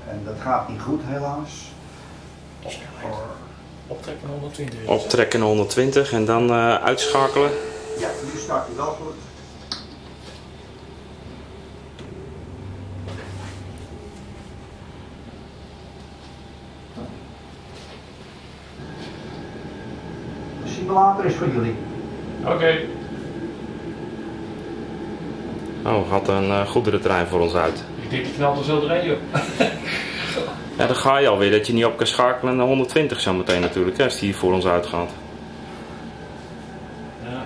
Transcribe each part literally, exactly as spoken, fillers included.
En dat gaat niet goed helaas. Optrekken honderdtwintig. Optrekken honderdtwintig en dan uh, uitschakelen. Ja, nu start hij wel goed. De simulator is voor jullie. Oké. Okay. Oh, gaat een uh, goederentrein voor ons uit. Ik denk die knalt er zo doorheen, joh. Ja, dan ga je alweer dat je niet op kan schakelen naar honderdtwintig zometeen natuurlijk, hè, als die voor ons uitgaat. Ja.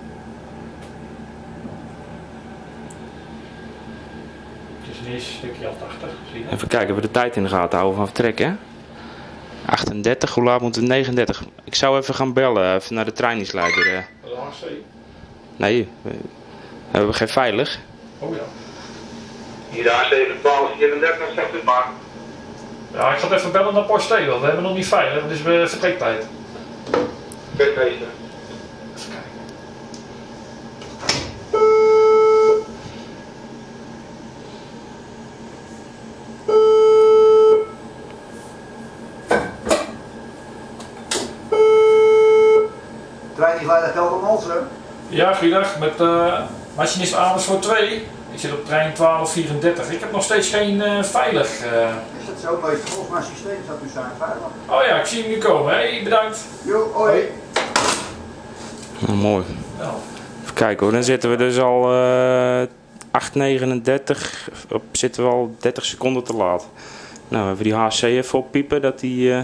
Het is een eerste stukje al tachtig, zie je. Even kijken of we de tijd in de gaten houden van vertrekken. achtendertig, hoe laat moeten we? negenendertig. Ik zou even gaan bellen, even naar de trainingsleider. De H C? Nee, we hebben geen veilig. Oh ja. Hier de A zeven twaalf vierendertig, zegt u maar. Ja, ik ga het even bellen naar Porsche, want we hebben nog niet veilig, het is uh, vertrektijd. Oké, meester. Even kijken. Trainingsleider Geldermalsen. Ja, goeiedag, met uh, machinist Amersfoort twee. Ik zit op trein twaalf vierendertig. Ik heb nog steeds geen uh, veilig. Uh... Is dat zo? Maar volgens mijn systeem staat u staan veilig. Oh ja, ik zie hem nu komen. Hey, bedankt. Jo, hoi. Oh, mooi. Ja. Even kijken hoor, dan zitten we dus al uh, acht negenendertig, op, zitten we al dertig seconden te laat. Nou, even die H C even oppiepen dat die... Uh...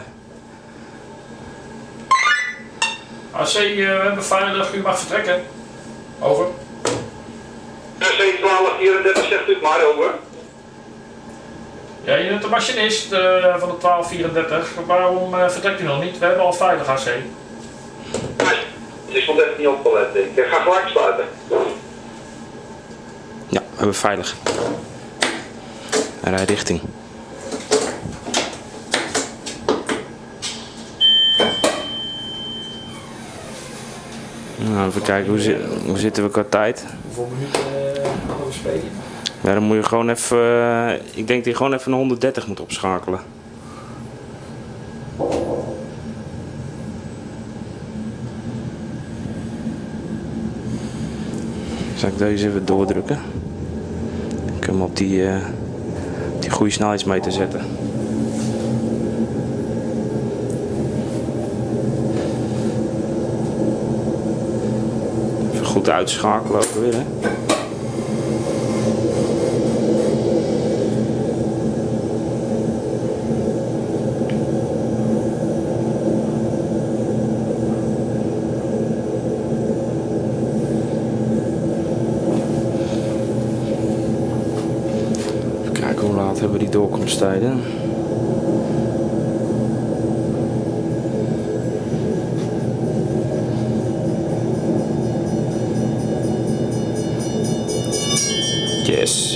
H C, uh, we hebben veilig, u mag vertrekken. Over. A C twaalf vierendertig, zegt u het maar, over. Ja, je bent de machinist uh, van de twaalf vierendertig. Waarom uh, vertrekt u nog niet? We hebben al veilig H C. Ik stond even niet op te letten. Ik ga gelijk sluiten. Ja, we hebben veilig. Rijrichting. Nou, even kijken, hoe, zi hoe zitten we qua tijd? Hoeveel minuten uh, gaan we spelen? Ja, dan moet je gewoon even, uh, ik denk dat je gewoon even een honderddertig moet opschakelen. Zal ik deze even doordrukken? Dan kunnen we op die, uh, die goede snelheidsmeter zetten. Even goed uitschakelen ook weer, hè. Hoe laat hebben we die doorkomsttijden? Yes.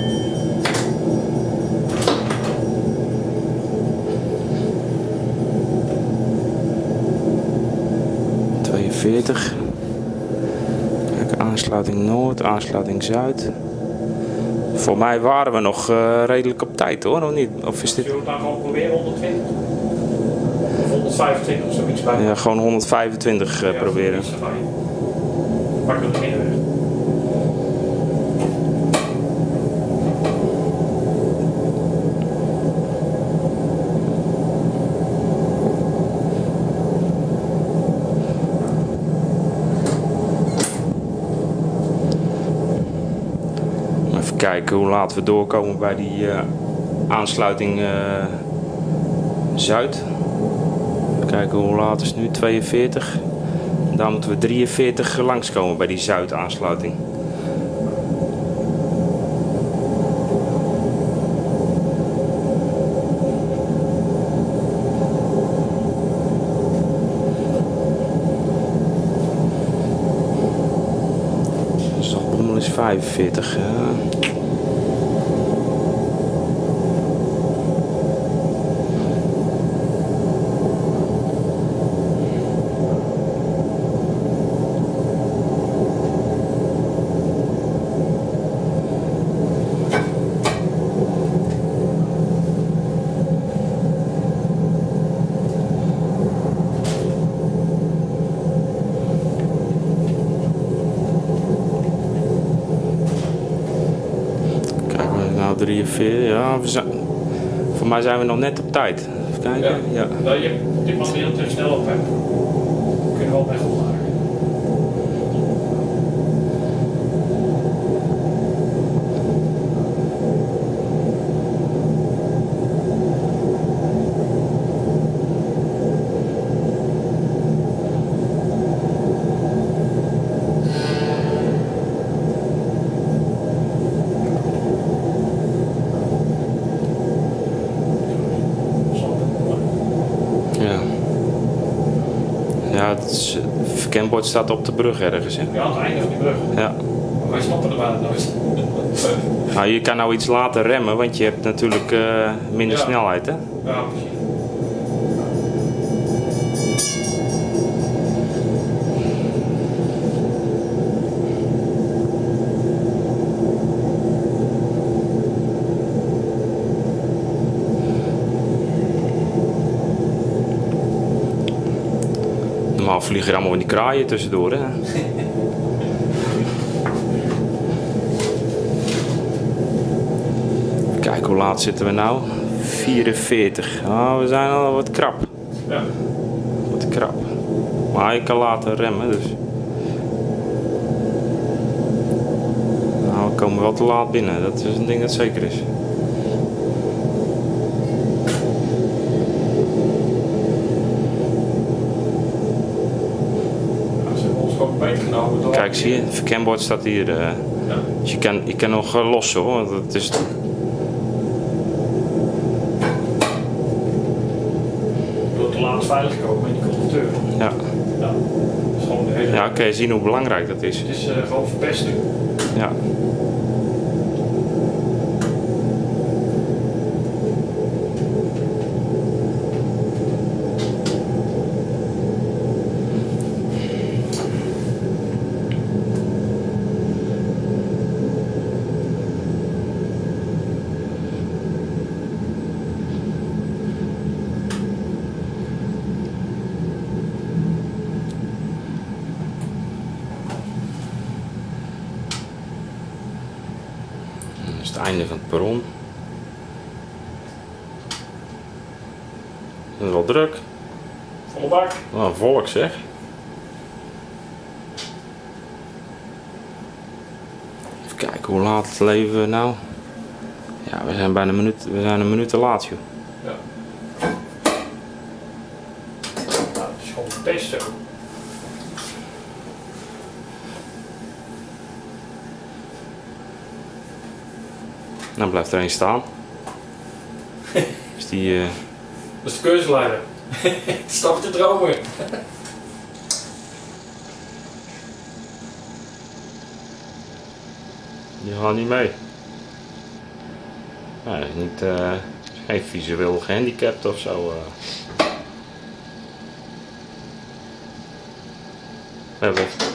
tweeënveertig. Kijk, aansluiting Noord, aansluiting Zuid. Voor mij waren we nog uh, redelijk op tijd hoor, of niet? Of is dit... Zullen we het dan gewoon proberen, honderdtwintig? Of honderdvijfentwintig of zoiets bij? Ja, gewoon honderdvijfentwintig uh, ja, proberen. Pak we de middenweg. Kijken hoe laat we doorkomen bij die uh, aansluiting uh, Zuid. Even kijken hoe laat is het nu, tweeënveertig. Daar moeten we drieënveertig langskomen bij die Zuid aansluiting. Zaltbommel is vijfenveertig. Uh. vierenveertig, ja, we zijn, voor mij zijn we nog net op tijd. Even kijken. Ja. Ja. Je, dit mag niet heel snel op, hè. Kun je wel weg opmaken. Ja, het is, het verkenbord staat op de brug ergens, hè? Ja, aan het einde van die brug. Ja. Maar wij snappen er bijna nooit. Nou, je kan nou iets later remmen, want je hebt natuurlijk uh, minder Ja. snelheid, hè? Ja, precies. Normaal vliegen er allemaal in die kraaien tussendoor, hè? Kijk, hoe laat zitten we nou? vierenveertig. Oh, we zijn al wat krap. Ja. Wat krap. Maar je kan later remmen, dus. Nou, we komen wel te laat binnen. Dat is een ding dat zeker is. Genomen door Kijk, zie je, het verkenbord staat hier. Uh, ja. Dus je kan, je kan nog uh, lossen, hoor, want het is. Je wilt te laat veilig komen met die conducteur. Ja. Ja, dat is gewoon de hele... Ja, kun je zien hoe belangrijk dat is. Het is uh, gewoon verpesting. Ja. Dat is het einde van het perron. Dat is wel druk. Volle bak. Wat een volk, zeg. Even kijken, hoe laat leven we nou? Ja, we zijn bijna een minuut, we zijn een minuut te laat, joh. Ja. Nou, het is gewoon verpest zo. Nou blijft er één staan. Dus die... Uh... Dat is de keursleider. Stap te dromen. Die gaat niet mee. Nou, hij is niet, uh, geen visueel gehandicapt of zo. Uh. Ja, wacht.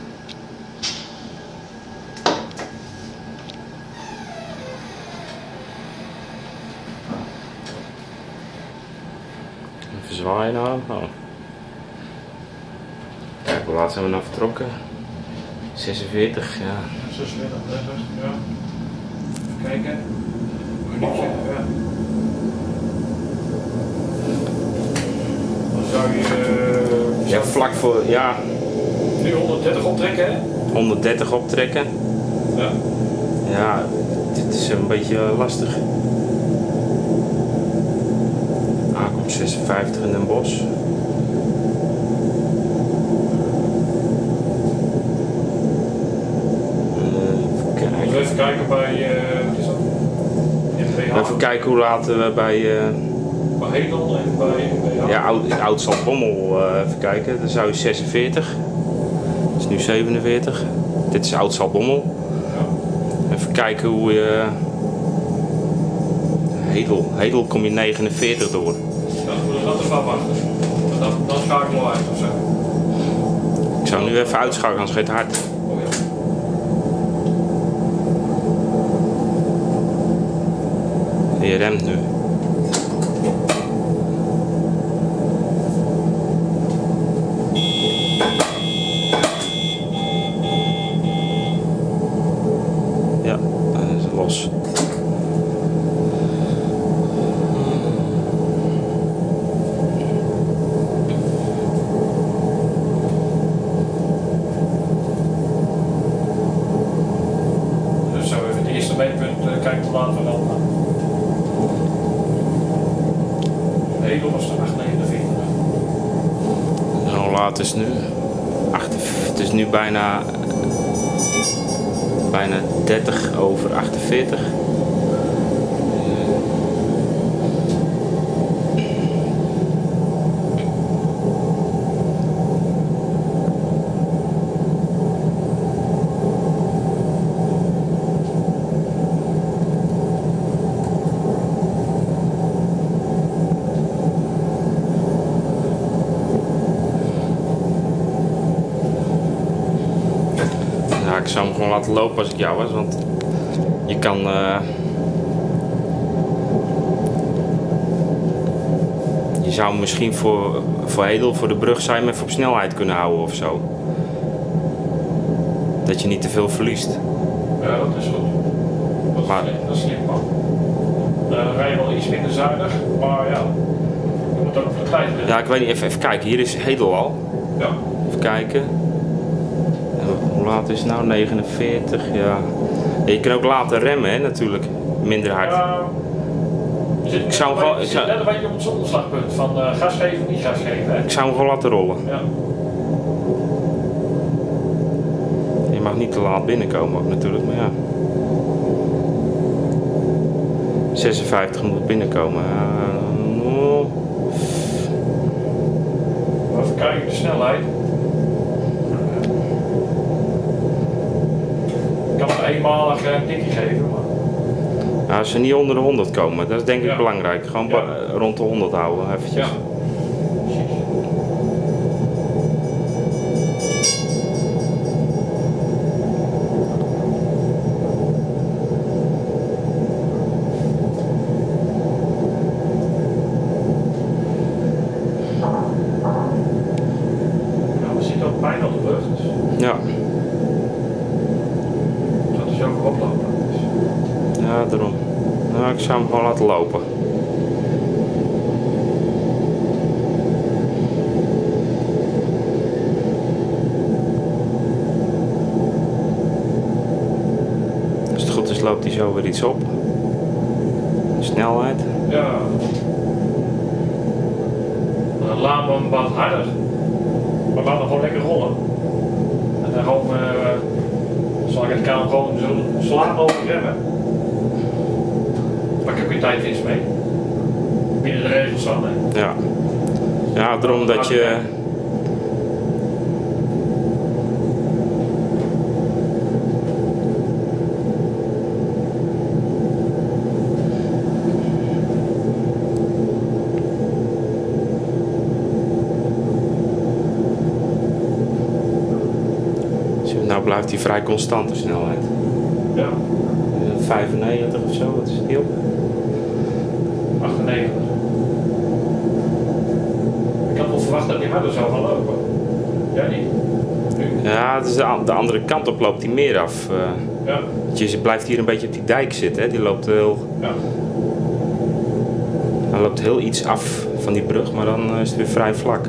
Even zwaaien naar hem. Oh. Kijk, hoe laat zijn we nou vertrokken? zesenveertig, ja. zesenveertig, ja. Even kijken. Minuutje, ja. Dan zou je... Uh, Ja, vlak voor, ja. Nu honderddertig optrekken, hè? honderddertig optrekken. Ja. Ja, dit is een beetje lastig. Aankomst zesenvijftig in Den Bosch. Even kijken bij, uh, wat is dat? N B H. Even kijken hoe laat we bij, uh, bij Hedel en bij N B H. ja, oud, oud Zaltbommel, uh, even kijken, dan zou je zesenveertig. Dat is nu zevenenveertig. Dit is oud Zaltbommel. Ja. Even kijken hoe je... Uh, Hedel, Hedel kom je negenenveertig door. Dan moet je dat even afwachten. Dan, dan schakelen we uit ofzo. Ik zou nu even uitschakelen, anders gaat het hard. Oh ja. Je remt nu. Ja, dat is los. Hedel was de acht negenenveertig. En hoe laat is het nu? Acht, het is nu bijna, bijna dertig over achtenveertig. Ik zou hem gewoon laten lopen als ik jou was, want je kan uh, je zou hem misschien voor, voor Hedel, voor de brug, zou je hem even op snelheid kunnen houden of zo. Dat je niet te veel verliest. Ja, dat is goed. Dat is, maar, slim, dat is slim man. Dan uh, rij je wel iets minder zuinig, maar ja, je moet ook op de tijd rennen. Ja, ik weet niet, even, even kijken, hier is Hedel al. Ja. Even kijken. Hoe laat is het nou? negenenveertig, ja. Je kan ook laten remmen, hè, natuurlijk. Minder hard. Ja, je zit, ik zou hem gewoon, je zit net een beetje op het zonderslagpunt van uh, gas geven of niet gas geven. Hè? Ik zou hem gewoon laten rollen. Ja. Je mag niet te laat binnenkomen ook natuurlijk, maar ja. zesenvijftig moet binnenkomen. Uh, oh. Even kijken, de snelheid. Ik kan hem eenmalig een tikje geven, maar... Nou, als ze niet onder de honderd komen, dat is denk ik ja. belangrijk. Gewoon ja. rond de honderd houden, eventjes. Ja. Ja, we zitten ook bijna op de brug, dus... Ja. Dat is ook oplopen. Dus. Ja, daarom. Nou, ik zou hem gewoon laten lopen. Als het goed is, loopt hij zo weer iets op. Snelheid. Ja. Dan laten we hem wat harder. Maar laten hem gewoon lekker rollen. En dan gewoon, uh, zal ik het kan gewoon zo slaan over remmen. Pak ik weer tijdwinst mee. Binnen de regels dan, hè? Ja. Ja, daarom dat je... Nou blijft hij vrij constant de snelheid. Ja. vijfennegentig of zo, wat is het op? achtennegentig. Ik had wel verwacht dat hij harder zou gaan lopen. Jij niet? Nu? Ja, het is de, de andere kant op loopt hij meer af. Uh, Ja. Je blijft hier een beetje op die dijk zitten, hè? Die loopt heel... Ja. Hij loopt heel iets af van die brug, maar dan is het weer vrij vlak.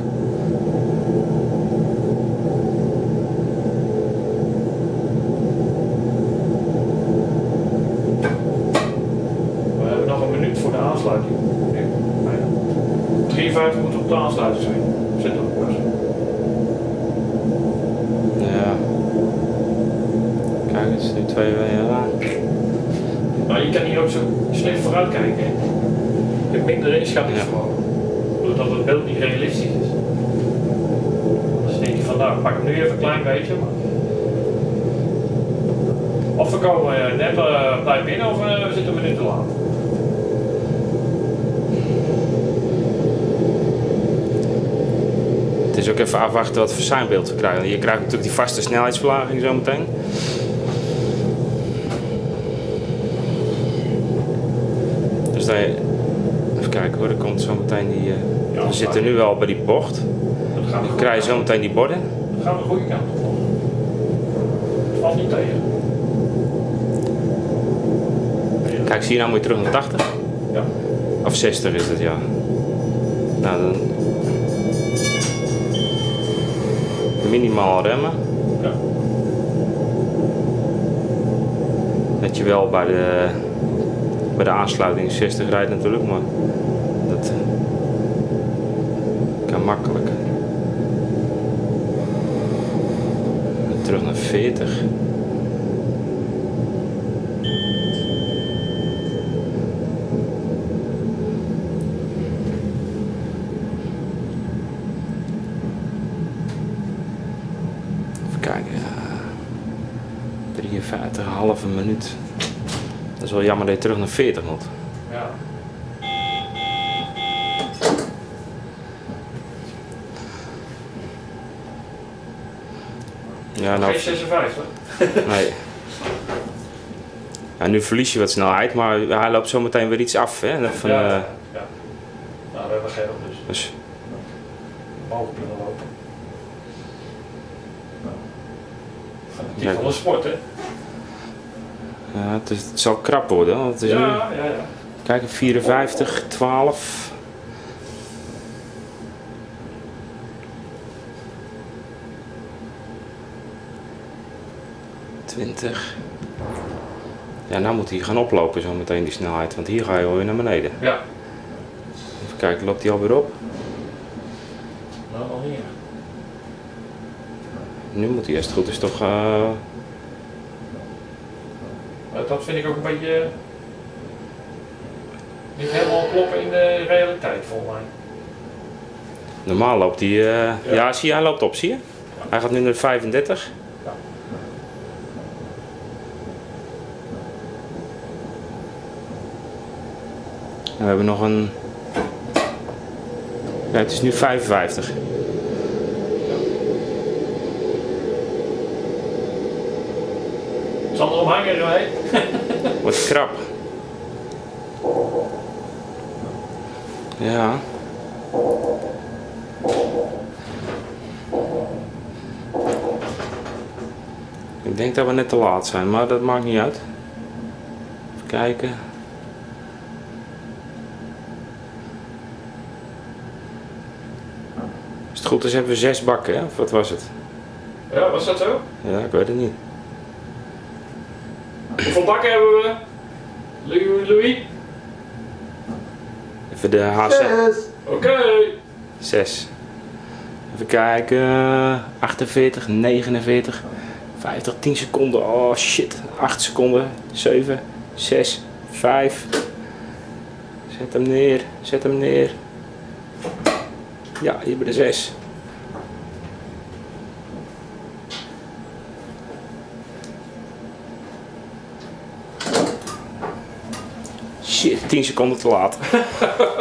We hebben nog een minuut voor de aansluiting. Nee, bijna. drieënvijftig moet op de aansluiting zijn. Zit er ook best. Ja. Kijk, het is nu twee ja. Maar je kan hier ook zo slecht vooruit kijken. Hè? Je hebt minder inschattingsvermogen. Doordat het beeld niet realistisch is. Dus denk je van nou, ik pak hem nu even een klein beetje. Maar... Of we komen net uh, bij binnen of uh, we zitten een minuut te laat. Het is ook even afwachten wat voor seinbeeld we krijgen. Je krijgt natuurlijk die vaste snelheidsverlaging zo meteen. Dus dan je... Even kijken hoor, er komt zo meteen die... Uh... Ja, we zitten nu wel bij die bocht. Dan krijg je zo meteen die borden. Dan gaan we de goede kant op. Het valt niet tegen. Kijk, zie je nou moet je terug naar tachtig? Ja. Of zestig is het, ja. Nou, dan... Minimaal remmen. Ja. Dat je wel bij de, bij de aansluiting zestig rijdt natuurlijk, maar dat... makkelijk. Terug naar veertig. Even kijken. drieënvijftig, halve minuut. Dat is wel jammer dat je terug naar veertig moet. Ja. Ja, nou, Geen zesenvijftig. nee. Ja, nu verlies je wat snelheid, maar hij loopt zo meteen weer iets af. Hè? Van, Ja, uh, ja. Nou, we hebben geel dus. dus Mogen kunnen lopen. Het is wel een sport, hè? ja, het, is, het zal krap worden. Want het is Ja, nu, ja, ja. kijk, vierenvijftig, twaalf. twintig. Ja, nou moet hij gaan oplopen zo meteen die snelheid, want hier ga je alweer naar beneden. Ja. Even kijken, loopt hij alweer op? Nou, nog niet. Nu moet hij als het goed is toch... Uh... Maar dat vind ik ook een beetje niet helemaal kloppen in de realiteit volgens mij. Normaal loopt hij... Uh... Ja. Ja. ja, zie je, hij loopt op, zie je? Hij gaat nu naar vijfendertig. Ja. We hebben nog een... Ja, het is nu vijfenvijftig. Zal er omhangen, hè? Wordt krap. Ja. Ik denk dat we net te laat zijn, maar dat maakt niet uit. Even kijken. Als het goed is hebben we zes bakken, hè? Of wat was het? Ja, was dat zo? Ja, ik weet het niet. Hoeveel bakken hebben we? Louis? Louis? Even de H zes. Oké. Okay. zes. Even kijken. achtenveertig, negenenveertig, vijftig, tien seconden. Oh shit. acht seconden. zeven, zes, vijf. Zet hem neer. Zet hem neer. Ja, hier bij de zes. Shit, tien seconden te laat.